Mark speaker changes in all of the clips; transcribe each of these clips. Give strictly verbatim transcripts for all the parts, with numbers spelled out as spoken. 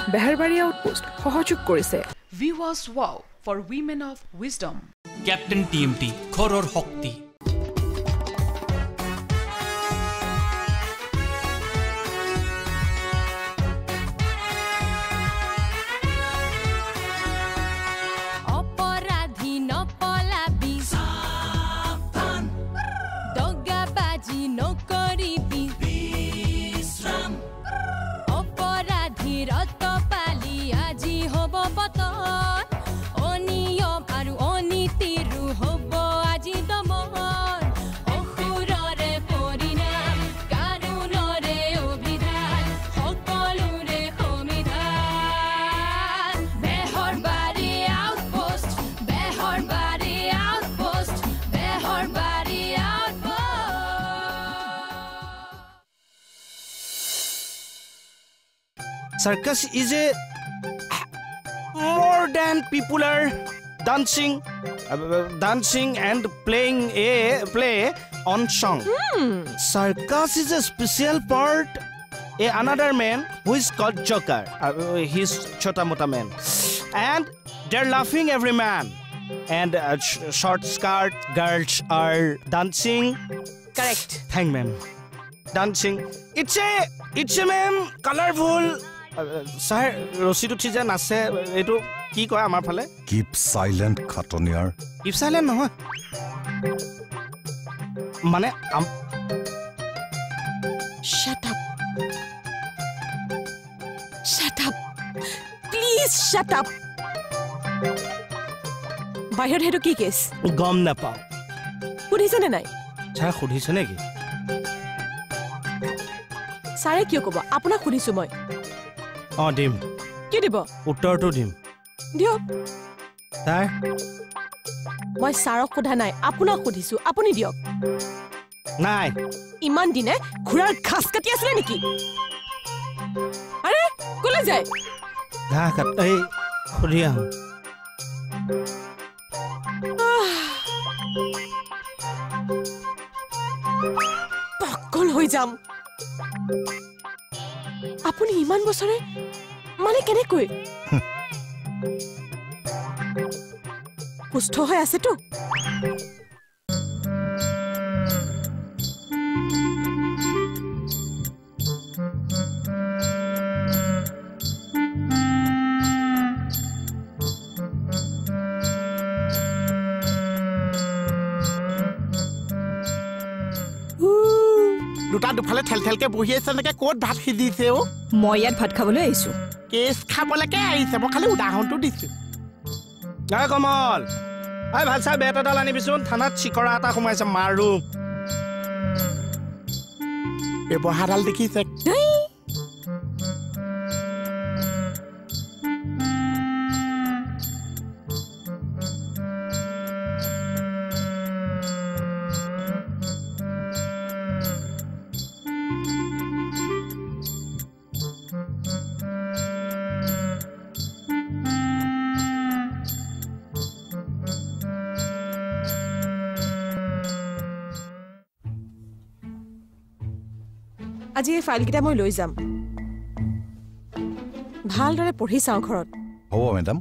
Speaker 1: বেহৰবাৰী outpost সহযোগ কৰিছে
Speaker 2: Viewers Wow for Women of Wisdom.
Speaker 3: Captain T M T ঘৰৰ শক্তি
Speaker 4: Circus is a more than people are dancing, uh, dancing and playing a play on song.
Speaker 1: Hmm.
Speaker 4: Circus is a special part. A another man who is called Joker. Uh, he's Chota Mota man, and they're laughing every man. And uh, sh short skirt girls are dancing.
Speaker 1: Correct.
Speaker 4: Thank ma'am. Dancing. It's a it's a ma'am colorful. Sir, Rosito Chija Nase, Edo Kiko Amapale?
Speaker 5: Keep silent, Katonier.
Speaker 4: Keep silent, no? Mane, um.
Speaker 1: Shut up. Shut up. Please shut up. বাহিৰত হেতু কি cash
Speaker 4: গম নাপাও
Speaker 1: সুধিছে নে নাই
Speaker 4: sir সুধিছে নেকি
Speaker 1: ছাৰে কিয় ক'ব আপোনাক সুধিছো মই
Speaker 4: অ দিম
Speaker 1: কি দিব
Speaker 4: উত্তৰটো দিম
Speaker 1: দিয়ক
Speaker 4: ছাৰ
Speaker 1: মই ছাৰক সোধা নাই আপোনাক সুধিছো আপুনি দিয়ক
Speaker 4: নাই
Speaker 1: ইমান দিনে ঘোঁৰাৰ ঘাস কাটি আছিলে নেকি আৰে কলে যায়
Speaker 4: ঘাহ কাট এই সুধি আহোঁ
Speaker 1: পাগল হৈ যাম আপুনি ইমান বছৰে মানে কেনেকৈ সুস্থ হৈ আছেতো
Speaker 6: দুটা দুফালে ঠেল ঠেলকে বহি আছে নেকি ক'ত ভাত সিজিছে ও
Speaker 1: মই ইয়াত ভাত খাবলৈ আহিছো
Speaker 6: কেছ খাবলৈকে আহিছে মই খালি উদাহৰণটো দিছো
Speaker 4: নাই কমল আই ভাল চাই বেট এডাল আনিবিচোন থানাত চিকৰা এটা সোমাইছে মাৰো
Speaker 6: ব্যৱহাৰডাল দেখিছে
Speaker 1: আজি এই ফাইলকেইটা মই লৈ যাম ভালদৰে পঢ়ি চাওঁ ঘৰত
Speaker 5: হ'ব মেডাম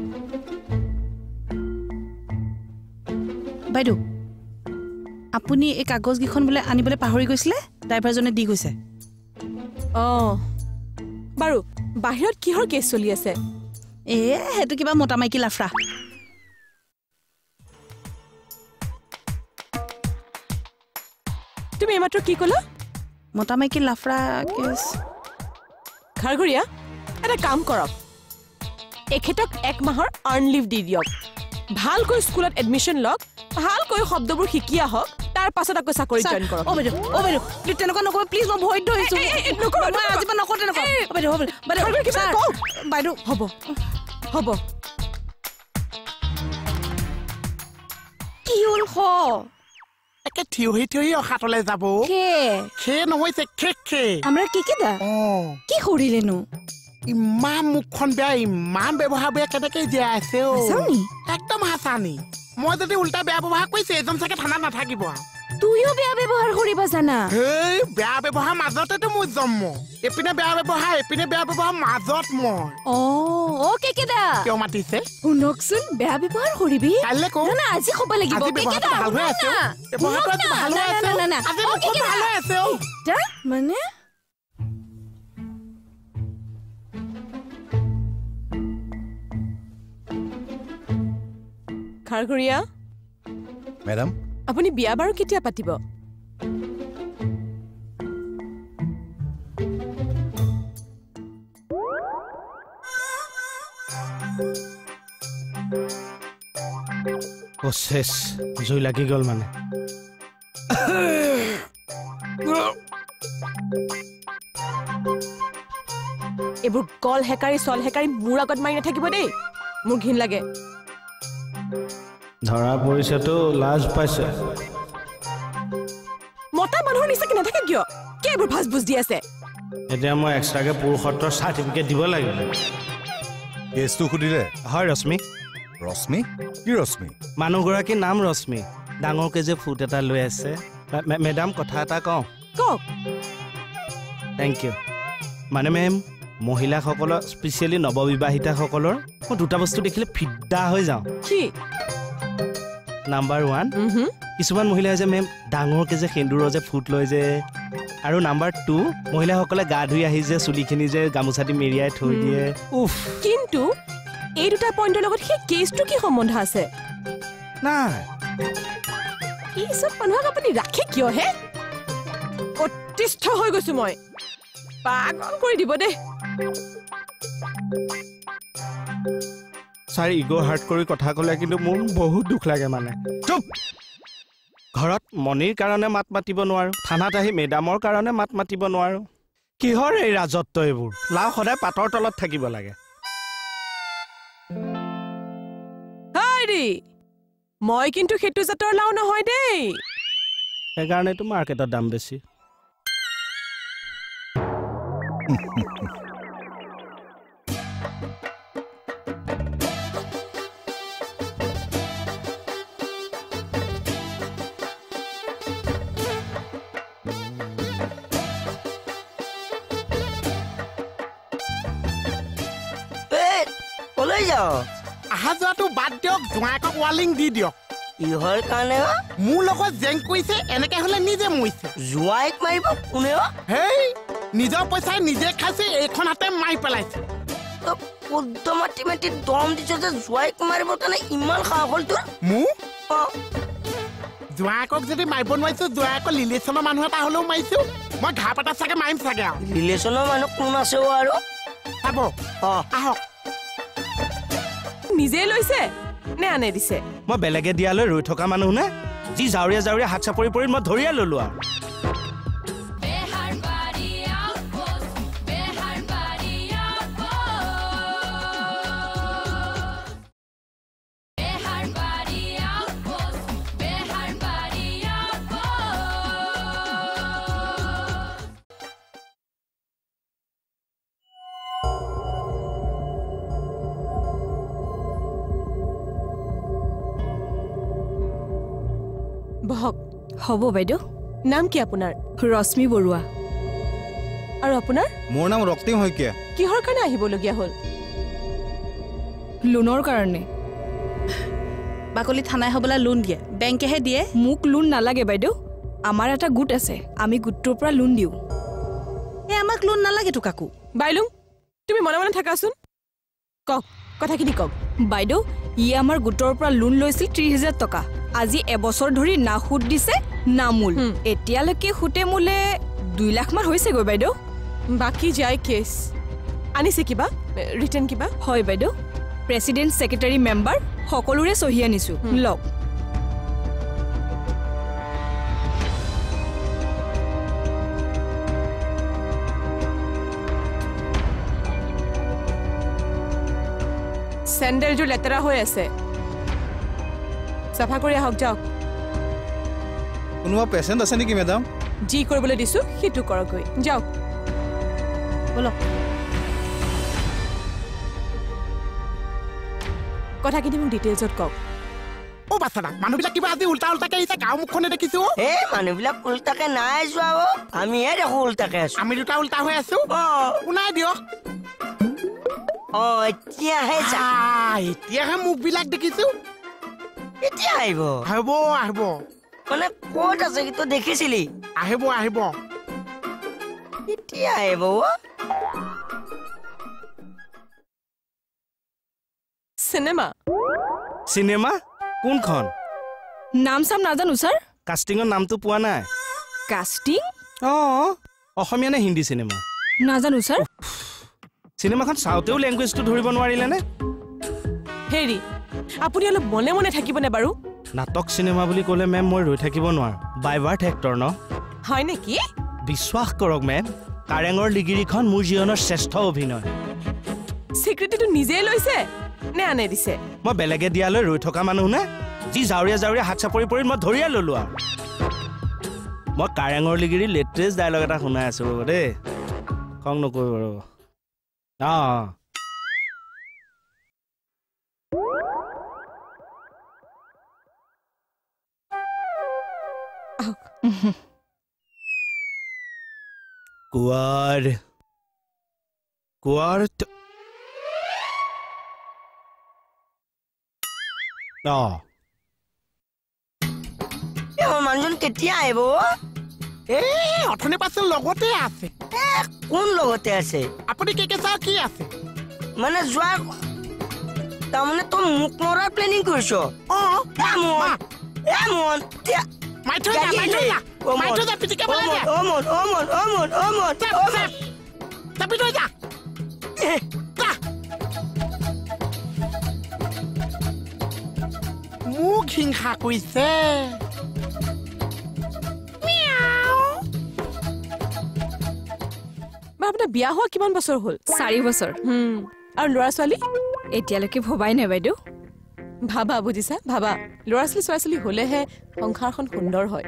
Speaker 7: বাইদেউ আপুনি এই কাগজকেইখন বোলে আনিবলৈ পাহৰি গৈছিলে ড্ৰাইভাৰজনে দি গৈছে
Speaker 1: অঁ বাৰু বাহিৰত কিহৰ কেছ চলি আছে
Speaker 7: এ সেইটো কিবা মতা মাইকী লাফৰা
Speaker 1: তুমি এইমাত্ৰ কি ক'লা
Speaker 7: মতা মাইকী লাফৰা কেছ
Speaker 1: ঘৰঘৰীয়া এটা কাম কৰক এখেতক এক মাহৰ আৰ্ণ লিভ দি দিয়ক ভালকৈ স্কুলত এডমিশ্যন লওক ভালকৈ শব্দবোৰ শিকি আহক তাৰ পাছত আকৌ চাকৰি জইন কৰক
Speaker 7: অ বাইদেউ অ বাইদেউ প্লিজ তেনেকুৱা নকৰিব প্লিজ মই ভয় ধৰিছো
Speaker 1: নকৰিব
Speaker 7: মই আজি পৰা নকৰো তেনেকুৱা অ বাইদেউ হ'ব বাইদেউ বাইদেউ
Speaker 1: হ'ব হ'ব
Speaker 7: কি হ'ল হ
Speaker 6: একে থিয়হি থিয়হি অহাতলৈ যাব
Speaker 7: খে
Speaker 6: খে নহৈছে খে খে
Speaker 7: আমাৰ কি কি দা কি কৰিলেনো
Speaker 6: ইমান মুখখন বেয়া ইমান ব্যৱহাৰ বেয়া কেনেকৈ জীয়াই আছে অ একদম হাঁচানি মই যদি উল্টা বেয়া ব্যৱহাৰ কৰিছে এজন চাগে থানাত নাথাকিব
Speaker 8: তুইও বেয়া ব্যৱহাৰ কৰিব জানা
Speaker 6: হেই বেয়া ব্যৱহাৰ মাজতেতো মোৰ জন্ম এপিনে বেয়া ব্যৱহাৰ এপিনে বেয়া ব্যৱহাৰ মাজত মই
Speaker 8: অ অ কেকেদা
Speaker 6: কিয় মাতিছে
Speaker 8: শুনকচোন বেয়া ব্যৱহাৰ কৰিবি
Speaker 6: কাইলৈ কওঁ
Speaker 8: না না আজি ক'ব লাগিব
Speaker 6: আজি ব্যৱহাৰটো ভাল হৈ আছে ব্যৱহাৰটো ভাল হৈ আছে
Speaker 8: না না
Speaker 6: আজি মুখত ভাল হৈ আছে অ
Speaker 8: তা মানে
Speaker 1: খাৰঘৰীয়া
Speaker 5: মেডাম
Speaker 1: আপুনি বিয়া বাৰু কেতিয়া পাতিব
Speaker 4: শেষ জুই লাগি গ'ল মানে
Speaker 1: এইবোৰ কল হেকাৰি চল হেকাৰি মোৰ আগত মাৰি নাথাকিব দেই মোৰ ঘিন লাগে
Speaker 4: ধৰা পৰিছেতো লাজ পাইছে
Speaker 1: মতা মানুহৰ নিচিনাকে নাথাকে কিয় কি এইবোৰ ভাজ বুজ দি আছে
Speaker 4: এতিয়া মই এক্সট্ৰাকে পুৰুষত্বৰ চাৰ্টিফিকেট দিব লাগিব
Speaker 5: কেছটো সুধিলে
Speaker 4: হয় ৰশ্মি
Speaker 5: ৰশ্মি কি ৰশ্মি
Speaker 4: মানুহগৰাকীৰ নাম ৰশ্মি ডাঙৰকে যে ফুট এটা লৈ আছে মেডাম কথা এটা কওঁ
Speaker 1: কওক
Speaker 4: থেংক ইউ মানে মেম মহিলাসকলৰ স্পেচিয়েলি নৱবিবাহিতাসকলৰ মই দুটা বস্তু দেখিলে ফিদা হৈ যাওঁ
Speaker 1: কি
Speaker 4: নাম্বাৰ ওৱান কিছুমান মহিলাই যে মেম ডাঙৰকে যে সেন্দুৰৰ যে ফুট লয় যে আৰু নাম্বাৰ টু মহিলাসকলে গা ধুই আহি যে চুলিখিনি যে গামোচা দি মেৰিয়াই থৈ দিয়ে উফ
Speaker 1: কিন্তু এই দুটা পইণ্টৰ লগত সেই কেছটো কি সম্বন্ধ আছে
Speaker 4: নাই
Speaker 1: এই চব মানুহক আপুনি ৰাখে কিয় হে অতিষ্ঠ হৈ গৈছো মই পাগল কৰি দিব দেই
Speaker 4: ছাৰ ইগ' হাৰ্ট কৰি কথা ক'লে কিন্তু মোৰ বহুত দুখ লাগে মানে চুপ ঘৰত মণিৰ কাৰণে মাত মাতিব নোৱাৰো থানাত আহি মেডামৰ কাৰণে মাত মাতিব নোৱাৰো কিহৰ এই ৰাজত্ব এইবোৰ লাও সদায় পাতৰ তলত থাকিব লাগে
Speaker 1: হাইৰি মই কিন্তু সেইটো জাতৰ লাও নহয় দেই
Speaker 4: সেইকাৰণেতো মাৰ্কেটৰ দাম বেছি
Speaker 6: আহা যোৱাটো বাদ দিয়ক জোঁৱাইকক ৱালিং দি দিয়ক
Speaker 9: ইহৰ কাৰণে
Speaker 6: মোৰ লগত জেং কৰিছে এনেকে হলে নিজে মৰিছে
Speaker 9: জোঁৱাইক মাৰিব কোনে
Speaker 6: হেই নিজৰ পইচাই নিজে খাইছে এইখন হাতে মাৰি পেলাইছে
Speaker 9: শুদ্ধ মাটি মাটি দম দিছ যে জোঁৱাইক মাৰিবৰ কাৰণে ইমান সাহস হ'ল তোৰ
Speaker 6: মোৰ জোঁৱাইকক যদি মাৰিব নোৱাৰিছো জোঁৱাইকৰ ৰিলেশ্যনৰ মানুহ এটা হলেও মাৰিছো মই ঘাপ এটা চাগে মাৰিম চাগে আৰু
Speaker 9: ৰিলেশ্যনৰ মানুহ কোন আছে আৰু
Speaker 6: চাব আহক
Speaker 1: নিজে লৈছে নে আনে দিছে
Speaker 4: মই বেলেগে দিয়ালৈ ৰৈ থকা মানুহ নে যি জাউৰীয়া জাউৰীয়া হাত চাপৰি পৰি মই ধৰিয়ে ললো আৰু
Speaker 1: বহক
Speaker 8: হ'ব বাইদেউ
Speaker 1: নাম কি আপোনাৰ
Speaker 8: ৰশ্মি বৰুৱা
Speaker 1: আৰু আপোনাৰ
Speaker 5: মোৰ নাম ৰক্তিম শইকীয়া
Speaker 1: কিহৰ কাৰণে আহিবলগীয়া হ'ল
Speaker 8: লোনৰ কাৰণে
Speaker 7: বাকলি থানাই হ'বলা লোন দিয়ে বেংকেহে দিয়ে
Speaker 8: মোক লোন নালাগে বাইদেউ আমাৰ এটা গোট আছে আমি গোটটোৰ পৰা লোন দিওঁ
Speaker 7: এই আমাক লোন নালাগে তো কাকু
Speaker 1: বাইলুং তুমি মনে মনে থাকাচোন কওক কথাখিনি কওক
Speaker 8: বাইদেউ ই আমাৰ গোটৰ পৰা লোন লৈছিল ত্ৰিশ হাজাৰ টকা আজি এবছৰ ধৰি না সুদ দিছে না মূল এতিয়ালৈকে সুতে মূলে দুই লাখ মান হৈছেগৈ বাইদেউ
Speaker 1: বাকী যায় কেছ আনিছে কিবা ৰিটাৰ্ণ কিবা
Speaker 8: হয় বাইদেউ প্ৰেচিডেণ্ট ছেক্ৰেটাৰী মেম্বাৰ সকলোৰে চহী আনিছো লওক
Speaker 1: চেণ্ডেলযোৰ লেতেৰা হৈ আছে চাফা কৰি আহক যাওক
Speaker 5: কোনোবা পেচেণ্ট আছে নেকি মেডাম
Speaker 1: যি কৰিবলৈ দিছো সেইটো কৰকগৈ যাওক
Speaker 7: বলক
Speaker 1: কথাখিনি মোক ডিটেইলছত কওক
Speaker 6: ও বাছানা মানুহবিলাক কিবা আজি উল্টা উল্টাকে আহিছে গাঁও মুখখনে দেখিছো
Speaker 9: এ মানুহবিলাক উল্টাকে নাই যোৱা অ আমিহে দেখো উল্টাকে আছো
Speaker 6: আমি দুটা উল্টা হৈ আছো
Speaker 9: অ
Speaker 6: শুনাই দিয়ক
Speaker 9: অ এতিয়াহে যা
Speaker 6: এতিয়াহে মুখবিলাক দেখিছো
Speaker 9: এতিয়া আহিব
Speaker 6: আহিব আহিব
Speaker 9: মানে ক'ত আছে কিন্তু দেখিছিলি
Speaker 6: আহিব আহিব
Speaker 9: এতিয়া আহিব
Speaker 1: চিনেমা
Speaker 4: চিনেমা কোনখন
Speaker 8: নাম চাম নাজানো ছাৰ
Speaker 4: কাষ্টিঙৰ নামটো পোৱা নাই
Speaker 8: কাষ্টিং
Speaker 4: অঁ অসমীয়া নে হিন্দী চিনেমা
Speaker 8: নাজানো ছাৰ
Speaker 4: চিনেমাখন চাওঁতেও লেংগুৱেজটো ধৰিব নোৱাৰিলেনে
Speaker 1: হেৰি আপুনি অলপ মনে মনে থাকিবনে বাৰু
Speaker 4: নাটক চিনেমা বুলি ক'লে মেম মই ৰৈ থাকিব নোৱাৰো বাই বাৰ্থ এক্টৰ ন
Speaker 1: হয় নেকি
Speaker 4: বিশ্বাস কৰক মেম কাৰেঙৰ লিগিৰিখন মোৰ জীৱনৰ শ্ৰেষ্ঠ অভিনয়
Speaker 1: স্বীকৃতিটো নিজেই লৈছে নে আনে দিছে
Speaker 4: মই বেলেগে দিয়ালৈ ৰৈ থকা মানুহ নে যি জাউৰীয়া জাউৰীয়া হাত চাপৰি পৰি মই ধৰিয়া ললো আৰু মই কাৰেঙৰ লিগিৰি লেটেষ্ট ডাইলগ এটা শুনাই আছো ৰ'ব দেই খং নকৰিব ৰ'ব অঁ কোৱাৰ কোৱাৰ অঁ
Speaker 9: মানুহজন কেতিয়া আহিব
Speaker 6: এ অথনি পাছে লগতে আছে
Speaker 9: কোন লগতে আছে
Speaker 6: আপুনি কে কে চাও কি আছে
Speaker 9: মানে যোৱা তাৰমানে তই মোক মৰাৰ প্লেনিং কৰিছ
Speaker 6: অ
Speaker 9: মন এ মন
Speaker 6: মাই থৈ যা মাই থৈ যা মাই থৈ যা পিটিকে বলে দে
Speaker 9: অ মন অ মন অ মন অ মন
Speaker 6: অ মন চাপি থৈ যা মোক হিংসা কৰিছে
Speaker 1: আপোনাৰ বিয়া হোৱা কিমান বছৰ হ'ল
Speaker 8: চাৰি বছৰ
Speaker 1: আৰু ল'ৰা ছোৱালী
Speaker 8: এতিয়ালৈকে ভবাই নাই বাইদেউ
Speaker 1: ভাবা বুজিছা ভাবা ল'ৰা ছোৱালী ছোৱালী ছোৱালী হ'লেহে সংসাৰখন সুন্দৰ হয়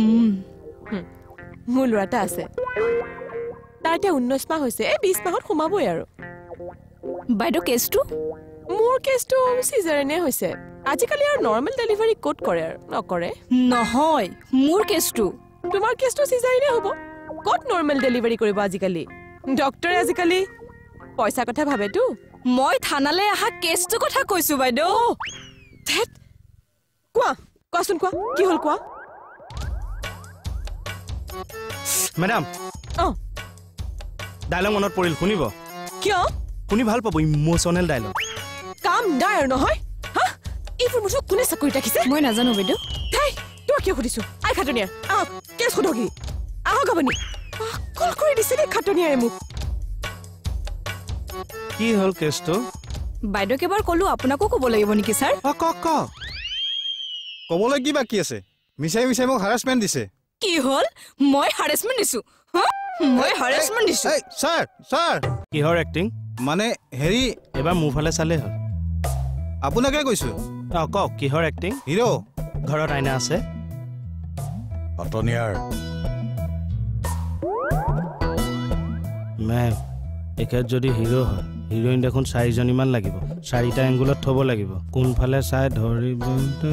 Speaker 1: মোৰ ল'ৰা এটা আছে তাৰ এতিয়া ঊনৈশ মাহ হৈছে এই বিশ মাহত সোমাবই আৰু
Speaker 8: বাইদেউ কেছটো
Speaker 1: মোৰ কেছটো চিজাৰেনে হৈছে আজিকালি আৰু নৰ্মেল ডেলিভাৰী ক'ত কৰে আৰু নকৰে
Speaker 8: নহয় মোৰ কেছটো
Speaker 1: তোমাৰ কেছটো চিজাৰেনে হ'ব ক'ত নৰ্মেল ডেলিভাৰী কৰিব আজিকালি ডক্টৰে আজিকালি পইচা কথা ভাবেতো
Speaker 8: মই থানালৈ অহা কেছটো কথা কৈছো বাইদেউ
Speaker 1: কোৱা কোৱাচোন কোৱা কি হ'ল কোৱা
Speaker 4: মেডাম
Speaker 1: অঁ
Speaker 4: ডাইলগ মনত পৰিল শুনিব
Speaker 1: কিয়
Speaker 4: শুনি ভাল পাব ইমোচনেল ডাইলগ
Speaker 1: কাম ডায়াৰ নহয় হা এইবোৰ মুঠক কোনে চাকৰি ৰাখিছে
Speaker 8: মই নাজানো বাইদেউ
Speaker 1: তাই তোমাক কিয় সুধিছো আই খাটনিয়াৰ আহক কেছ সোধকি আহক আপুনি কল কৰি দিছে নে খাটনিয়াৰে মোক
Speaker 4: কি হ'ল কেছটো
Speaker 8: বাইদেউক এবাৰ ক'লো আপোনাকো ক'ব লাগিব নেকি ছাৰ
Speaker 4: অঁ কওক কওক
Speaker 5: ক'বলৈ কি বাকী আছে মিছাই মিছাই মোক হাৰাছমেণ্ট দিছে
Speaker 8: কি হ'ল মই হাৰেছমেণ্ট দিছো মই হাৰেছমেণ্ট দিছো
Speaker 5: ছাৰ ছাৰ
Speaker 4: কিহৰ এক্টিং
Speaker 5: মানে হেৰি
Speaker 4: এবাৰ মোৰ ফালে চালেই হ'ল
Speaker 5: আপোনাকে কৈছো
Speaker 4: অঁ কওক কিহৰ এক্টিং
Speaker 5: হিৰো
Speaker 4: ঘৰত আইনা আছে
Speaker 5: অটনিয়াৰ
Speaker 4: মেম এখেত যদি হিৰো হয় হিৰোইন দেখোন চাৰিজনীমান লাগিব চাৰিটা এংগুলত থ'ব লাগিব কোনফালে চাই ধৰিব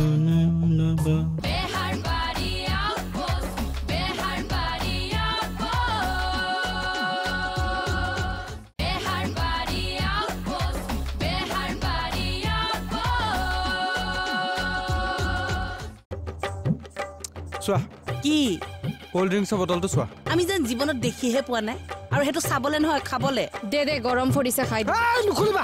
Speaker 5: চোৱা
Speaker 7: কি
Speaker 5: কোল্ড ড্ৰিংকছৰ বটলটো চোৱা
Speaker 7: আমি যেন জীৱনত দেখিহে পোৱা নাই আৰু সেইটো চাবলে নহয় খাবলে
Speaker 8: দে দে গৰম পৰিছে খাই
Speaker 6: নুখুলিবা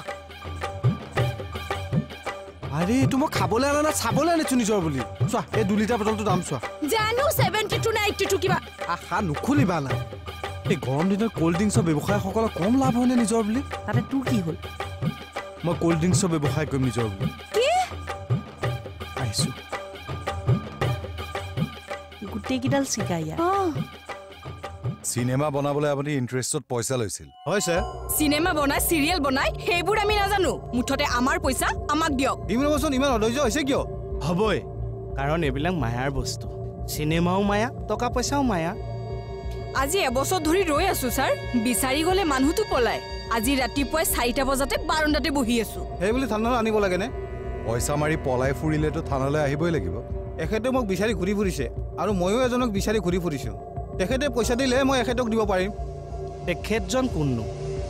Speaker 5: আৰে এইটো মই খাবলৈ আনা না চাবলৈ আনিছো নিজৰ বুলি চোৱা এই দুই লিটাৰ বটলটো দাম চোৱা
Speaker 7: জানো ছেভেণ্টি টু নে এইটি টু কিবা
Speaker 5: আশা নুখুলিবা না এই গৰম দিনত কোল্ড ড্ৰিংকছৰ ব্যৱসায়ীসকলৰ কম লাভ হয়নে নিজৰ বুলি
Speaker 7: তাতে তোৰ কি হ'ল
Speaker 5: মই কোল্ড ড্ৰিংকছৰ ব্যৱসায় কৰিম নিজৰ বুলি
Speaker 7: কি
Speaker 5: আহিছো
Speaker 7: গোটেইকেইডাল চিকাইয়া
Speaker 10: চিনেমা বনাবলৈ আপুনি ইণ্টাৰেষ্টত পইচা লৈছিল
Speaker 5: হয় ছাৰ
Speaker 8: চিনেমা বনাই চিৰিয়েল বনাই সেইবোৰ আমি নাজানো মুঠতে আমাৰ পইচা আমাক দিয়ক
Speaker 5: ইমান বচোন ইমান অধৈৰ্য হৈছে কিয়
Speaker 4: হ'বই কাৰণ এইবিলাক মায়াৰ বস্তু চিনেমাও মায়া টকা পইচাও মায়া
Speaker 8: আজি এবছৰ ধৰি ৰৈ আছো ছাৰ বিচাৰি গ'লে মানুহটো পলাই আজি ৰাতিপুৱাই চাৰিটা বজাতে বাৰাণ্ডাতে বহি আছো
Speaker 5: সেই বুলি ঠাণ্ডা আনিব লাগেনে
Speaker 10: পইচা মাৰি পলাই ফুৰিলেতো থানালৈ আহিবই লাগিব
Speaker 5: এখেতে মোক বিচাৰি ঘূৰি ফুৰিছে আৰু ময়ো এজনক বিচাৰি ঘূৰি ফুৰিছোঁ তেখেতে পইচা দিলে মই এখেতক দিব পাৰিম
Speaker 4: তেখেতজন কোননো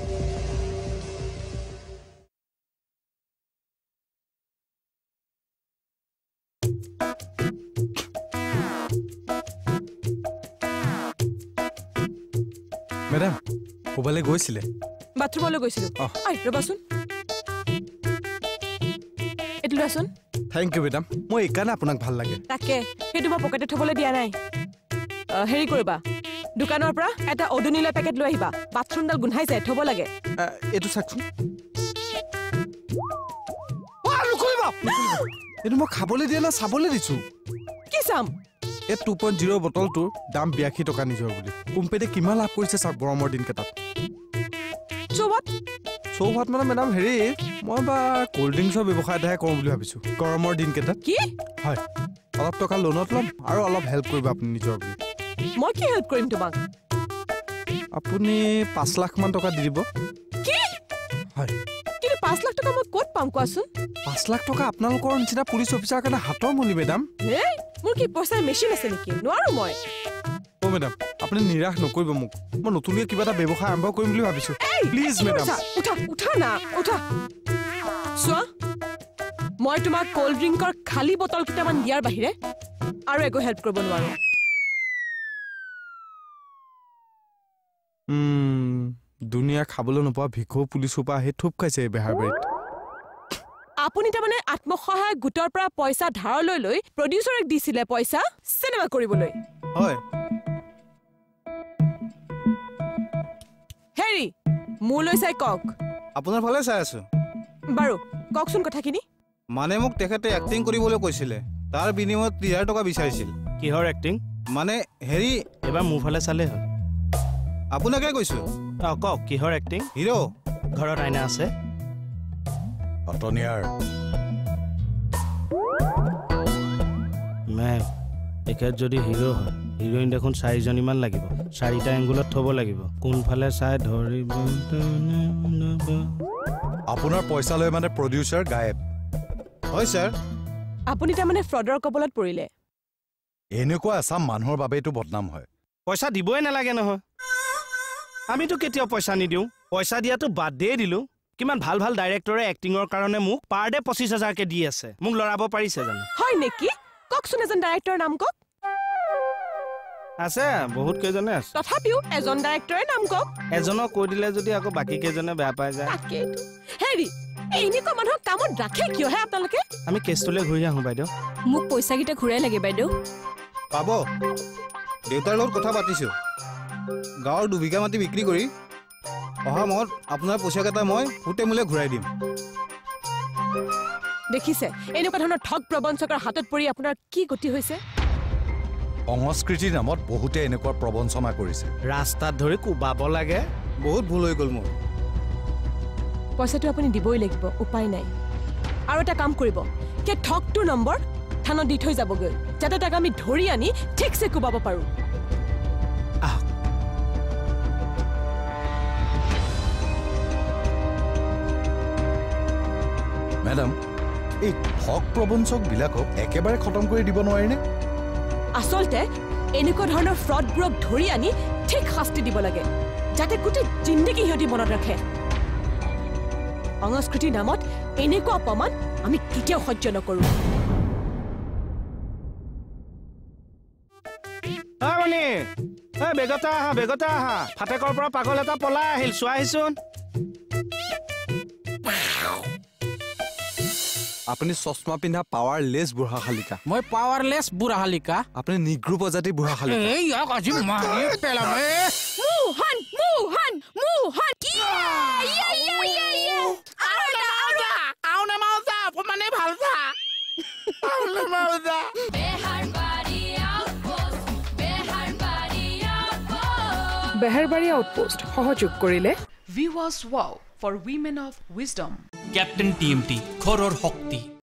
Speaker 5: মেডাম ক'বালৈ গৈছিলে
Speaker 1: বাথৰুমলৈ গৈছিলোঁ আই ৰ'বাচোন এইটো লোৱাচোন
Speaker 5: থেংক ইউ মেডাম মই এইকাৰণে আপোনাক ভাল লাগে
Speaker 1: তাকে সেইটো মই পকেটত থ'বলৈ দিয়া নাই হেৰি কৰিবা দোকানৰ পৰা এটা অদুনিলা পেকেট লৈ আহিবা বাথৰুমডাল গোন্ধাই যায় থ'ব লাগে
Speaker 5: এইটো চাওকচোন এইটো মই খাবলৈ দিয়া না চাবলৈ দিছোঁ
Speaker 1: কি চাম
Speaker 5: এই টু পইণ্ট জিৰ' বটলটোৰ দাম বিয়াশী টকা নিজৰ বুলি কোম্পানীয়ে কিমান লাভ কৰিছে চাওক গৰমৰ দিনকেইটাত
Speaker 1: চৌবাত
Speaker 5: চৌভাত মানে মেডাম হেৰি মই বা ক'ল্ড ড্ৰিংকছৰ ব্যৱসায় এটাহে কৰোঁ বুলি ভাবিছোঁ গৰমৰ দিনকেইটাত
Speaker 1: কি
Speaker 5: হয় অলপ টকা লোনত ল'ম আৰু অলপ হেল্প কৰিব আপুনি নিজৰ বুলি
Speaker 1: মই কি হেল্প কৰিম তোমাক
Speaker 5: আপুনি পাঁচ লাখমান টকা দি দিব
Speaker 1: কি
Speaker 5: হয়
Speaker 1: কিন্তু পাঁচ লাখ টকা মই ক'ত পাম কোৱাচোন
Speaker 5: পাঁচ লাখ টকা আপোনালোকৰ নিচিনা পুলিচ অফিচাৰৰ কাৰণে হাতৰ মনি মেডাম
Speaker 1: হেই মোৰ কি পইচাৰ মেচিন আছে নেকি নোৱাৰো মই
Speaker 5: অ' মেডাম আপুনি নিৰাশ নকৰিব মোক মই নতুনকৈ কিবা এটা ব্যৱসায় আৰম্ভ কৰিম বুলি ভাবিছোঁ প্লিজ মেডাম
Speaker 1: উঠা উঠা না উঠা চোৱা মই তোমাক ক'ল্ড ড্ৰিংকৰ খালী বটল কেইটামান দিয়াৰ বাহিৰে আৰু একো হেল্প কৰিব নোৱাৰো
Speaker 5: দুনিয়া খাবলৈ নোপোৱা ভিক্ষু পুলিচৰ পৰা আহি থুপ খাইছে এই বেহাৰবাৰীত
Speaker 1: আপুনি তাৰমানে আত্মসহায়ক গোটৰ পৰা পইচা ধাৰলৈ লৈ প্ৰডিউচাৰক দিছিলে পইচা চিনেমা কৰিবলৈ
Speaker 5: হয়
Speaker 1: হেৰি মোলৈ চাই কওক
Speaker 5: আপোনাৰ ফালে চাই আছো
Speaker 1: বাৰু কওকচোন কথাখিনি
Speaker 5: মানে মোক তেখেতে এক্টিং কৰিবলৈ কৈছিলে তাৰ বিনিময়ত ত্ৰিশ হাজাৰ টকা বিচাৰিছিল
Speaker 4: কিহৰ এক্টিং
Speaker 5: মানে হেৰি
Speaker 4: এবাৰ মোৰ ফালে চালে হ'ল
Speaker 5: আপোনাকে কৈছো
Speaker 4: অঁ কওক কিহৰ এক্টিং
Speaker 5: হিৰো
Speaker 4: ঘৰত আইনা আছে
Speaker 10: অটনিয়াৰ
Speaker 4: মেম তেখেত যদি হিৰো হয় হিৰোইন দেখোন চাৰিজনীমান লাগিব চাৰিটা এংগুলত থ'ব লাগিব কোনফালে চাই ধৰিব
Speaker 10: আপোনাৰ পইচা লৈ মানে প্ৰডিউচাৰ গায়ব
Speaker 5: হয় ছাৰ
Speaker 1: আপুনি তাৰমানে ফ্ৰডৰ কবলত পৰিলে
Speaker 10: এনেকুৱা এচাম মানুহৰ বাবেইটো বদনাম হয়
Speaker 4: পইচা দিবই নালাগে নহয় আমিতো কেতিয়াও পইচা নিদিওঁ পইচা দিয়াটো বাদেই দিলোঁ কিমান ভাল ভাল ডাইৰেক্টৰে এক্টিঙৰ কাৰণে মোক পাৰ ডে পঁচিছ হাজাৰকে দি আছে মোক লৰাব পাৰিছে জানো
Speaker 1: হয় নেকি কওকচোন এজন ডাইৰেক্টৰৰ নাম কওক
Speaker 4: আছে বহুত কেইজনে আছে
Speaker 1: তথাপিও এজন ডাইৰেক্টৰে নাম কওক
Speaker 4: এজনক কৈ দিলে যদি আকৌ বাকী কেইজনে বেয়া পাই যায়
Speaker 1: হেৰি এনেকুৱা মানুহক কামত ৰাখে কিয় হে আপোনালোকে
Speaker 4: আমি কেছটোলৈ ঘূৰি আহোঁ বাইদেউ
Speaker 8: মোক পইচাকেইটা ঘূৰাই লাগে বাইদেউ
Speaker 5: পাব দেউতাৰ লগত কথা পাতিছোঁ গাঁৱৰ দুবিঘা মাটি বিক্ৰী কৰি অহা মাহত আপোনাৰ পইচাকেইটা মই সুতে মূলে ঘূৰাই দিম
Speaker 1: দেখিছে এনেকুৱা ধৰণৰ ঠগ প্ৰবঞ্চকৰ হাতত পৰি আপোনাৰ কি গতি হৈছে
Speaker 10: সংস্কৃতিৰ নামত বহুতে এনেকুৱা প্ৰবঞ্চনা কৰিছে
Speaker 4: ৰাস্তাত ধৰি কোবাব লাগে
Speaker 5: বহুত ভুল হৈ গ'ল মোৰ
Speaker 1: পইচাটো আপুনি দিবই লাগিব উপায় নাই আৰু এটা কাম কৰিব সেই ঠগটোৰ নম্বৰ থানাত দি থৈ যাবগৈ যাতে তাক আমি ধৰি আনি ঠিকছে কোবাব পাৰোঁ
Speaker 10: মেডাম এই ঠগ প্ৰবঞ্চকবিলাকক একেবাৰে খতম কৰি দিব নোৱাৰিনে
Speaker 1: আচলতে এনেকুৱা ধৰণৰ ফ্ৰডবোৰক ধৰি আনি ঠিক শাস্তি দিব লাগে যাতে গোটেই জিন্দগী সিহঁতি মনত ৰাখে সংস্কৃতিৰ নামত এনেকুৱা অপমান আমি কেতিয়াও সহ্য নকৰোঁ
Speaker 4: বেগতা আহা বেগতা আহা ফাটেকৰ পৰা পাগল এটা পলাই আহিল চোৱা আহিছোন
Speaker 5: আপুনি চশমা পিন্ধা পাৱাৰলেছ বুঢ়া শালিকা
Speaker 6: মই পাৱাৰলেছ বুঢ়া শালিকা
Speaker 5: আপুনি নিগ্ৰো প্ৰজাতি বুঢ়া শালিকা
Speaker 6: এই ইয়াক আজি মাৰি পেলাম
Speaker 8: মোহন মোহন মোহন ইয়া ইয়া ইয়া ইয়া
Speaker 6: আউনা আউনা আউনা মাউজা মানে ভালজা আউনা মাউজা
Speaker 11: Beharbari outpost Beharbari outpost
Speaker 2: Beharbari outpost সহযোগ কৰিলে Viewers Wow for Women of Wisdom.
Speaker 3: Captain T M T ঘৰৰ শক্তি